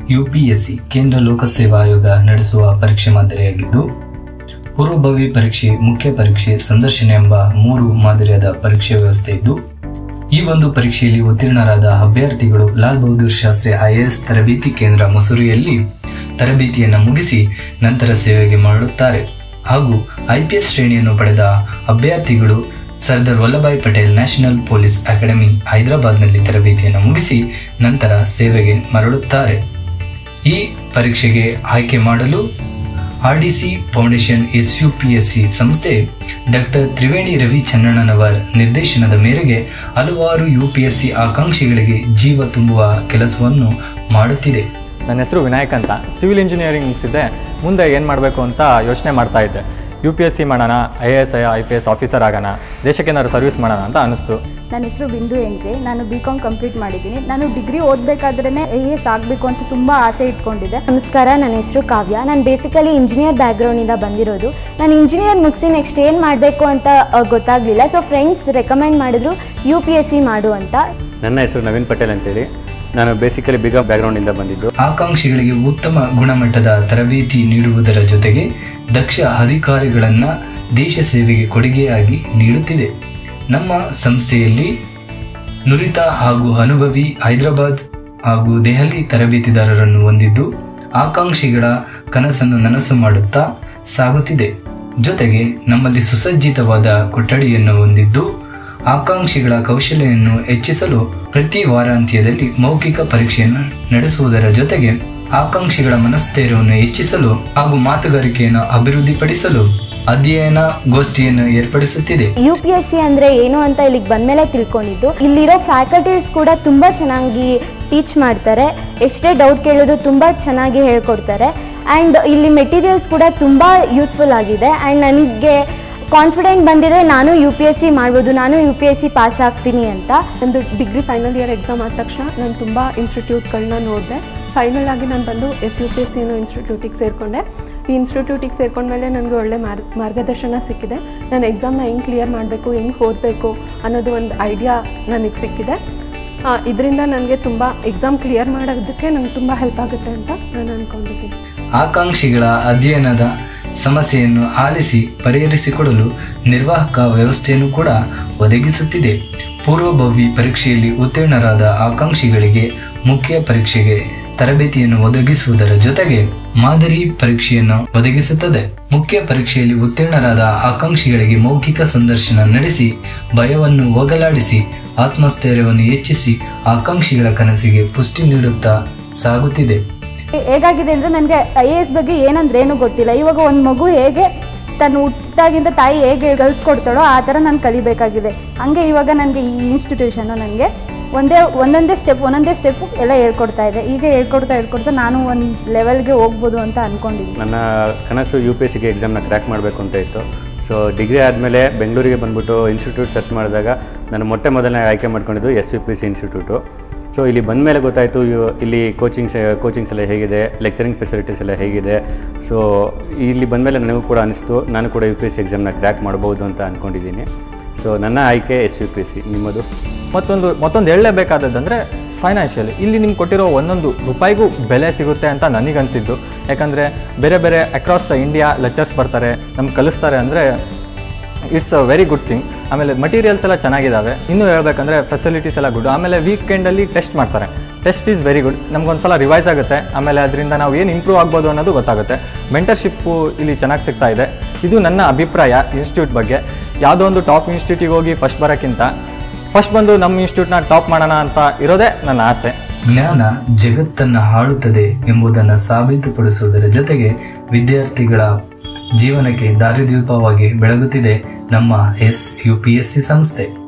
UPSC ಕೇಂದ್ರ ಲೋಕಸೇವಾ ಆಯೋಗ ನಡೆಸುವ ಪರೀಕ್ಷೆ ಮಾದರಿಯಾಗಿದ್ದು, ಪೂರ್ವಭಾವಿ ಪರೀಕ್ಷೆ, ಮುಖ್ಯ ಪರೀಕ್ಷೆ, ಸಂದರ್ಶನ ಎಂಬ 3 ಮಾದರಿಯಾದ ಪರೀಕ್ಷೆ ವ್ಯವಸ್ಥೆ ಇದ್ದು, ಈ ಒಂದು ಪರೀಕ್ಷೆಯಲ್ಲಿ ಉತ್ತೀರ್ಣರಾದ ಅಭ್ಯರ್ಥಿಗಳು ಲಾಲ್ ಬಹದ್ದೂರ್ ಶಾಸ್ತ್ರಿ IAS ತರಬೇತಿ ಕೇಂದ್ರ ಮಸೂರಿಯಲ್ಲಿ ತರಬೇತಿಯನ್ನು ಮುಗಿಸಿ ನಂತರ ಸೇವೆಗೆ ಮರಳುತ್ತಾರೆ. ಹಾಗೂ IPS ಶ್ರೇಣಿಯನ್ನು ಪಡೆದ ಅಭ್ಯರ್ಥಿಗಳು Sardar Vallabhbhai Patel national police academy ಹೈದರಾಬಾದ್ನಲ್ಲಿ ತರಬೇತಿಯನ್ನು ಮುಗಿಸಿ ನಂತರ ಸೇವೆಗೆ ಮರಳುತ್ತಾರೆ. ಈ ಪರೀಕ್ಷೆಗೆ ಆಯ್ಕೆ ಮಾಡಲು RDC ಫೌಂಡೇಶನ್ YES-UPSC ಸಂಸ್ಥೆ ಡಾಕ್ಟರ್ ತ್ರಿವೇಣಿ ರವಿ ಚನ್ನಣ್ಣನವರ್ ನಿರ್ದೇಶನದ ಮೇರೆಗೆ ಹಲವಾರು UPSC ಆಕಾಂಕ್ಷಿಗಳಿಗೆ ಜೀವ ತುಂಬುವ ಕೆಲಸವನ್ನು ಮಾಡುತ್ತಿದೆ. ನನ್ನ ಹೆಸರು ವಿನಾಯಕ್ ಅಂತ, ಸಿವಿಲ್ ಇಂಜಿನಿಯರಿಂಗ್ ಮುಗಿಸಿದ್ದೆ. ಮುಂದೆ ಏನು ಮಾಡಬೇಕು ಅಂತ ಯೋಚನೆ ಮಾಡ್ತಾ ಇದ್ದೆ. UPSC ಮಾಡೋಣ, IAS IPS ಆಫೀಸರ್ ಆಗೋಣ, ದೇಶಕ್ಕೇನಾದ್ರು ಸರ್ವಿಸ್ ಮಾಡೋಣ ಅಂತ ಅನಿಸ್ತು. ನನ್ನ ಹೆಸರು ಬಿಂದು ಎಂಜೆ, ನಾನು BCom ಕಂಪ್ಲೀಟ್ ಮಾಡಿದ್ದೀನಿ. ನಾನು ಡಿಗ್ರಿ ಓದಬೇಕಾದ್ರೇ IAS ಆಗಬೇಕು ಅಂತ ತುಂಬ ಆಸೆ ಇಟ್ಕೊಂಡಿದ್ದೆ. ನಮಸ್ಕಾರ, ನನ್ನ ಹೆಸರು ಕಾವ್ಯ. ನಾನು ಬೇಸಿಕಲಿ ಇಂಜಿನಿಯರ್ ಬ್ಯಾಕ್ಗ್ರೌಂಡಿಂದ ಬಂದಿರೋದು. ನಾನು ಇಂಜಿನಿಯರ್ ಮುಗಿಸಿ ನೆಕ್ಸ್ಟ್ ಏನು ಮಾಡಬೇಕು ಅಂತ ಗೊತ್ತಾಗಲಿಲ್ಲ. ಸೊ ಫ್ರೆಂಡ್ಸ್ ರೆಕಮೆಂಡ್ ಮಾಡಿದ್ರು UPSC ಮಾಡು ಅಂತ. ನನ್ನ ಹೆಸರು ನವೀನ್ ಪಟೇಲ್ ಅಂತೇಳಿ, ನಾನು ಬೇಸಿಕಲಿ BCom ಬ್ಯಾಕ್ಗ್ರೌಂಡಿಂದ ಬಂದಿದ್ದು. ಆಕಾಂಕ್ಷಿಗಳಿಗೆ ಉತ್ತಮ ಗುಣಮಟ್ಟದ ತರಬೇತಿ ನೀಡುವುದರ ಜೊತೆಗೆ ದಕ್ಷ ಅಧಿಕಾರಿಗಳನ್ನು ದೇಶ ಸೇವೆಗೆ ಕೊಡುಗೆಯಾಗಿ ನೀಡುತ್ತಿದೆ. ನಮ್ಮ ಸಂಸ್ಥೆಯಲ್ಲಿ ನುರಿತ ಹಾಗೂ ಅನುಭವಿ ಹೈದರಾಬಾದ್ ಹಾಗೂ ದೆಹಲಿ ತರಬೇತಿದಾರರನ್ನು ಹೊಂದಿದ್ದು, ಆಕಾಂಕ್ಷಿಗಳ ಕನಸನ್ನು ನನಸು ಮಾಡುತ್ತಾ ಸಾಗುತ್ತಿದೆ. ಜೊತೆಗೆ ನಮ್ಮಲ್ಲಿ ಸುಸಜ್ಜಿತವಾದ ಕೊಠಡಿಯನ್ನು ಹೊಂದಿದ್ದು, ಆಕಾಂಕ್ಷಿಗಳ ಕೌಶಲ್ಯವನ್ನು ಹೆಚ್ಚಿಸಲು ಪ್ರತಿ ವಾರಾಂತ್ಯದಲ್ಲಿ ಮೌಖಿಕ ಪರೀಕ್ಷೆಯನ್ನು ನಡೆಸುವುದರ ಜೊತೆಗೆ ಆಕಾಂಕ್ಷಿಗಳ ಮನಸ್ಥೈರ್ಯವನ್ನು ಹೆಚ್ಚಿಸಲು ಹಾಗೂ ಮಾತುಗಾರಿಕೆಯನ್ನು ಅಭಿವೃದ್ಧಿಪಡಿಸಲು ಅಧ್ಯಯನ ಗೋಷ್ಠಿಯನ್ನು ಏರ್ಪಡಿಸುತ್ತಿದೆ. UPSC ಅಂದರೆ ಏನು ಅಂತ ಇಲ್ಲಿಗೆ ಬಂದಮೇಲೆ ತಿಳ್ಕೊಂಡಿದ್ದು. ಇಲ್ಲಿರೋ ಫ್ಯಾಕಲ್ಟೀಸ್ ಕೂಡ ತುಂಬ ಚೆನ್ನಾಗಿ ಟೀಚ್ ಮಾಡ್ತಾರೆ. ಎಷ್ಟೇ ಡೌಟ್ ಕೇಳಿದ್ರು ತುಂಬ ಚೆನ್ನಾಗಿ ಹೇಳ್ಕೊಡ್ತಾರೆ. ಆ್ಯಂಡ್ ಇಲ್ಲಿ ಮೆಟೀರಿಯಲ್ಸ್ ಕೂಡ ತುಂಬ ಯೂಸ್ಫುಲ್ ಆಗಿದೆ. ಆ್ಯಂಡ್ ನನಗೆ ಕಾನ್ಫಿಡೆಂಟ್ ಬಂದಿದೆ, ನಾನು UPSC ಮಾಡ್ಬೋದು, ನಾನು UPSC ಪಾಸ್ ಆಗ್ತೀನಿ ಅಂತ. ನಂದು ಡಿಗ್ರಿ ಫೈನಲ್ ಇಯರ್ ಎಕ್ಸಾಮ್ ಆದ ತಕ್ಷಣ ನಾನು ತುಂಬ ಇನ್ಸ್ಟಿಟ್ಯೂಟ್ಗಳನ್ನ ನೋಡಿದೆ. ಫೈನಲ್ ಆಗಿ ನಾನು ಬಂದು YES-UPSC ಅನ್ನೋ ಇನ್ಸ್ಟಿಟ್ಯೂಟಿಗೆ ಸೇರಿಕೊಂಡೆ. ಈ ಇನ್ಸ್ಟಿಟ್ಯೂಟಿಗೆ ಸೇರ್ಕೊಂಡ್ಮೇಲೆ ನನಗೆ ಒಳ್ಳೆ ಮಾರ್ಗದರ್ಶನ ಸಿಕ್ಕಿದೆ. ನಾನು ಎಕ್ಸಾಮ್ನ ಹೆಂಗೆ ಕ್ಲಿಯರ್ ಮಾಡಬೇಕು, ಹೆಂಗೆ ಓದಬೇಕು ಅನ್ನೋದು ಒಂದು ಐಡಿಯಾ ನನಗೆ ಸಿಕ್ಕಿದೆ. ಇದರಿಂದ ನನಗೆ ತುಂಬ ಎಕ್ಸಾಮ್ ಕ್ಲಿಯರ್ ಮಾಡೋದಕ್ಕೆ ನಂಗೆ ತುಂಬ ಹೆಲ್ಪ್ ಆಗುತ್ತೆ ಅಂತ ನಾನು ಅಂದ್ಕೊಂಡಿದ್ದೀನಿ. ಆಕಾಂಕ್ಷಿಗಳ ಅಧ್ಯಯನದ ಸಮಸ್ಯೆಯನ್ನು ಆಲಿಸಿ ಪರಿಹರಿಸಿಕೊಡಲು ನಿರ್ವಾಹಕ ವ್ಯವಸ್ಥೆಯನ್ನು ಕೂಡ ಒದಗಿಸುತ್ತಿದೆ. ಪೂರ್ವಭಾವಿ ಪರೀಕ್ಷೆಯಲ್ಲಿ ಉತ್ತೀರ್ಣರಾದ ಆಕಾಂಕ್ಷಿಗಳಿಗೆ ಮುಖ್ಯ ಪರೀಕ್ಷೆಗೆ ತರಬೇತಿಯನ್ನು ಒದಗಿಸುವುದರ ಜೊತೆಗೆ ಮಾದರಿ ಪರೀಕ್ಷೆಯನ್ನು ಒದಗಿಸುತ್ತದೆ. ಮುಖ್ಯ ಪರೀಕ್ಷೆಯಲ್ಲಿ ಉತ್ತೀರ್ಣರಾದ ಆಕಾಂಕ್ಷಿಗಳಿಗೆ ಮೌಖಿಕ ಸಂದರ್ಶನ ನಡೆಸಿ ಭಯವನ್ನು ಹೋಗಲಾಡಿಸಿ ಆತ್ಮಸ್ಥೈರ್ಯವನ್ನು ಹೆಚ್ಚಿಸಿ ಆಕಾಂಕ್ಷಿಗಳ ಕನಸಿಗೆ ಪುಷ್ಟಿ ನೀಡುತ್ತಾ ಸಾಗುತ್ತಿದೆ. ಹೇಗಾಗಿದೆ ಅಂದರೆ ನನಗೆ IAS ಬಗ್ಗೆ ಏನಂದ್ರೆ ಏನೂ ಗೊತ್ತಿಲ್ಲ. ಇವಾಗ ಒಂದು ಮಗು ಹೇಗೆ ತನ್ನ ಹುಟ್ಟಾಗಿಂದ ತಾಯಿ ಹೇಗೆ ಕಲಿಸ್ಕೊಡ್ತಾಳೋ ಆ ಥರ ನಾನು ಕಲಿಬೇಕಾಗಿದೆ. ಹಂಗೆ ಇವಾಗ ನನಗೆ ಈ ಇನ್ಸ್ಟಿಟ್ಯೂಷನ್ನು ನನಗೆ ಒಂದೊಂದೇ ಸ್ಟೆಪ್ಪು ಎಲ್ಲ ಹೇಳ್ಕೊಡ್ತಾ ಇದೆ. ಈಗ ಹೇಳ್ಕೊಡ್ತಾ ನಾನು ಒಂದು ಲೆವೆಲ್ಗೆ ಹೋಗ್ಬೋದು ಅಂತ ಅಂದ್ಕೊಂಡಿದ್ದೀನಿ. ನನ್ನ ಕನಸು UPSCಗೆ ಎಕ್ಸಾಮ್ನ ಕ್ರ್ಯಾಕ್ ಮಾಡಬೇಕು ಅಂತ ಇತ್ತು. ಸೊ ಡಿಗ್ರಿ ಆದಮೇಲೆ ಬೆಂಗಳೂರಿಗೆ ಬಂದುಬಿಟ್ಟು ಇನ್ಸ್ಟಿಟ್ಯೂಟ್ ಸರ್ಚ್ ಮಾಡಿದಾಗ ನಾನು ಮೊದಲನೇ ಆಯ್ಕೆ ಮಾಡ್ಕೊಂಡಿದ್ದು YES-UPSC ಇನ್ಸ್ಟಿಟ್ಯೂಟು. ಸೊ ಇಲ್ಲಿ ಬಂದ ಮೇಲೆ ಗೊತ್ತಾಯಿತು ಇಲ್ಲಿ ಕೋಚಿಂಗ್ಸ್ ಎಲ್ಲ ಹೇಗಿದೆ, ಲೆಕ್ಚರಿಂಗ್ ಫೆಸಿಲಿಟೀಸ್ ಎಲ್ಲ ಹೇಗಿದೆ. ಸೊ ಇಲ್ಲಿ ಬಂದಮೇಲೆ ನನಗೂ ಕೂಡ ಅನಿಸ್ತು, ನಾನು ಕೂಡ UPSC ಎಕ್ಸಾಮ್ನ ಕ್ರ್ಯಾಕ್ ಮಾಡ್ಬೋದು ಅಂತ ಅಂದ್ಕೊಂಡಿದ್ದೀನಿ. ಸೊ ನನ್ನ ಆಯ್ಕೆ YES-UPSC. ನಿಮ್ಮದು? ಮತ್ತೊಂದು ಹೇಳಲೇಬೇಕಾದದ್ದಂದರೆ ಫೈನಾನ್ಷಿಯಲಿ ಇಲ್ಲಿ ನಿಮ್ಗೆ ಕೊಟ್ಟಿರೋ ಒಂದೊಂದು ರೂಪಾಯಿಗೂ ಬೆಲೆ ಸಿಗುತ್ತೆ ಅಂತ ನನಗನ್ಸಿದ್ದು. ಯಾಕಂದರೆ ಬೇರೆ ಬೇರೆ ಅಕ್ರಾಸ್ ದ ಇಂಡಿಯಾ ಲೆಕ್ಚರ್ಸ್ ಬರ್ತಾರೆ, ನಮ್ಗೆ ಕಲಿಸ್ತಾರೆ ಅಂದರೆ it's a very good thing. ಆಮೇಲೆ ಮಟೀರಿಯಲ್ಸ್ ಎಲ್ಲ ಚೆನ್ನಾಗಿದ್ದಾವೆ. ಇನ್ನೂ ಹೇಳ್ಬೇಕಂದ್ರೆ ಫೆಸಿಲಿಟೀಸ್ ಎಲ್ಲ ಗುಡ್. ಆಮೇಲೆ ವೀಕೆಂಡಲ್ಲಿ ಟೆಸ್ಟ್ ಮಾಡ್ತಾರೆ. Test is very good. ನಮ್ಗೊಂದ್ಸಲ ರಿವೈಸ್ ಆಗುತ್ತೆ. ಆಮೇಲೆ ಅದರಿಂದ ನಾವು ಏನು ಇಂಪ್ರೂವ್ ಆಗ್ಬೋದು ಅನ್ನೋದು ಗೊತ್ತಾಗುತ್ತೆ. ಮೆಂಟರ್ಶಿಪ್ಪು ಇಲ್ಲಿ ಚೆನ್ನಾಗಿ ಸಿಗ್ತಾ ಇದೆ. ಇದು ನನ್ನ ಅಭಿಪ್ರಾಯ ಇನ್ಸ್ಟಿಟ್ಯೂಟ್ ಬಗ್ಗೆ. ಯಾವುದೋ ಒಂದು ಟಾಪ್ ಇನ್ಸ್ಟಿಟ್ಯೂಟಿಗೆ ಹೋಗಿ ಫಸ್ಟ್ ಬರೋಕ್ಕಿಂತ ಫಸ್ಟ್ ಬಂದು ನಮ್ಮ ಇನ್ಸ್ಟಿಟ್ಯೂಟ್ನ ಟಾಪ್ ಮಾಡೋಣ ಅಂತ ಇರೋದೇ ನನ್ನ ಆಸೆ. ಜ್ಞಾನ ಜಗತ್ತನ್ನು ಆಳುತ್ತದೆ ಎಂಬುದನ್ನು ಸಾಬೀತುಪಡಿಸುವುದರ ಜೊತೆಗೆ ವಿದ್ಯಾರ್ಥಿಗಳ ಜೀವನಕ್ಕೆ ದಾರಿದೀಪವಾಗಿ ಬೆಳಗುತ್ತಿದೆ ನಮ್ಮ YES-UPSC ಸಂಸ್ಥೆ.